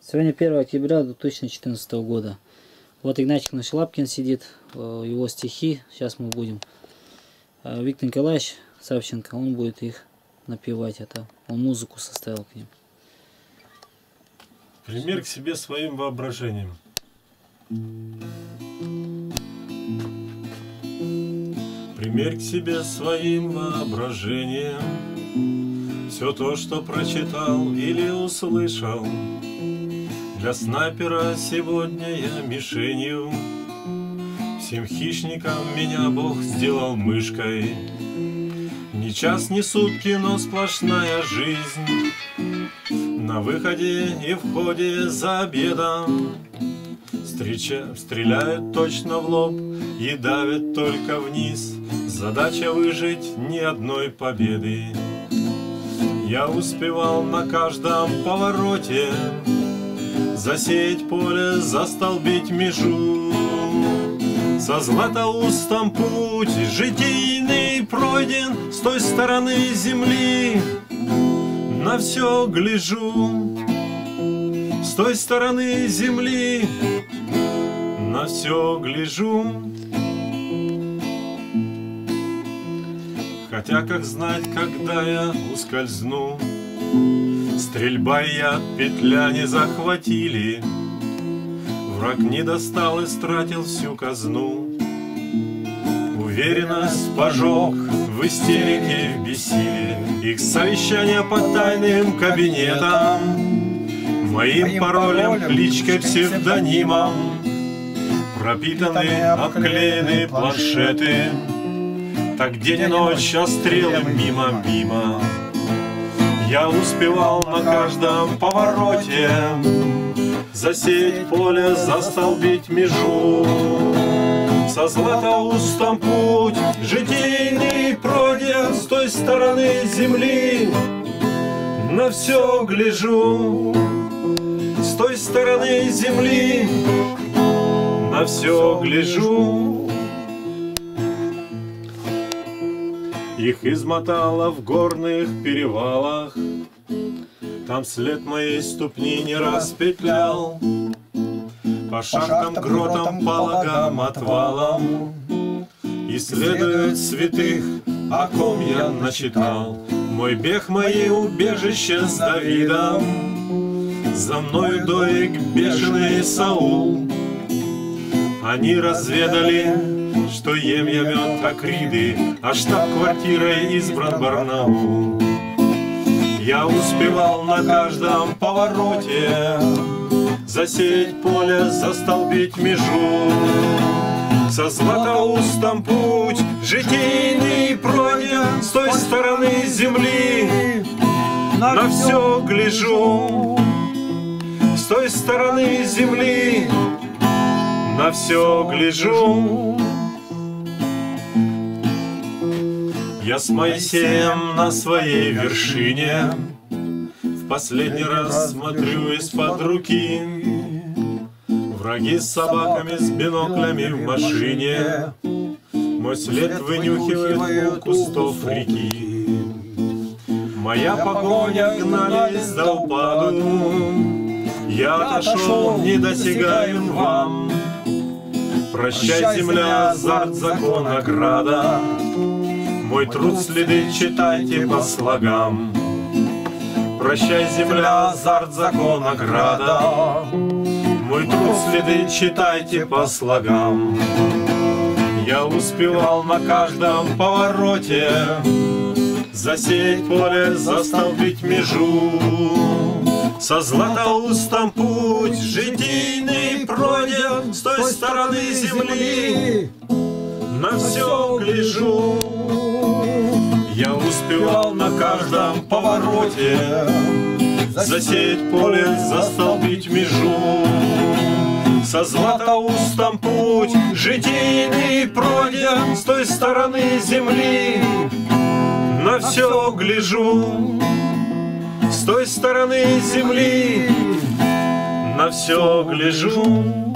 Сегодня 1 октября 2014 года. Вот Игнатьевич наш Лапкин сидит, его стихи. Сейчас мы будем. Виктор Николаевич Савченко, он будет их напевать. Это он музыку составил к ним. Пример к себе своим воображением. Примерь к себе своим воображением все то, что прочитал или услышал. Для снайпера сегодня я мишенью, всем хищникам меня Бог сделал мышкой. Ни час, ни сутки, но сплошная жизнь. На выходе и входе за обедом стреляют точно в лоб и давят только вниз. Задача выжить ни одной победы. Я успевал на каждом повороте засеять поле, застолбить межу. Со Златоустом путь житийный пройден, с той стороны земли на все гляжу. С той стороны земли на все гляжу. Хотя как знать, когда я ускользну, стрельба и яд петля не захватили, враг не достал и стратил всю казну. Уверенность пожег в истерике, в бессилии. Их совещания по тайным кабинетам, моим паролем, кличкой, псевдонимом пропитаны, обклеены планшеты. Так день и ночь, а стрелы мимо-мимо. Я успевал на каждом повороте засеять поле, застолбить межу. Со Златоустом путь житийный пройден, с той стороны земли на все гляжу. С той стороны земли на все гляжу. Их измотало в горных перевалах, там след моей ступни не раз петлял. По шахтам, гротам, пологам, отвалам исследуют святых, о ком я начитал. Мой бег, мои убежища с Давидом, за мною доек бешеный Саул. Они разведали, что ем я мед Акриды, а штаб-квартирой избран Барнаул. Я успевал на каждом повороте засеять поле, застолбить межу. Со Златоустом путь житийный пройден, с той стороны земли на все гляжу. С той стороны земли на все гляжу. Я с Моисеем на своей вершине в последний раз смотрю из-под руки. Враги с собаками, с биноклями в машине мой след вынюхивают у кустов реки. Моя погоня гнались до упаду, я отошел, недосягаем вам. Прощай, земля, азарт, закон, награда. Мой труд следы читайте по слогам. Прощай, земля, азарт, закон, награда. Мой труд следы читайте по слогам. Я успевал на каждом повороте засеять поле, застолбить межу. Со Златоустом путь житийный пройден, с той стороны земли на все гляжу. Я успевал на каждом повороте засеять поле, застолбить межу. Со Златоустом путь житийный пройден, с той стороны земли на все гляжу. С той стороны земли на все гляжу.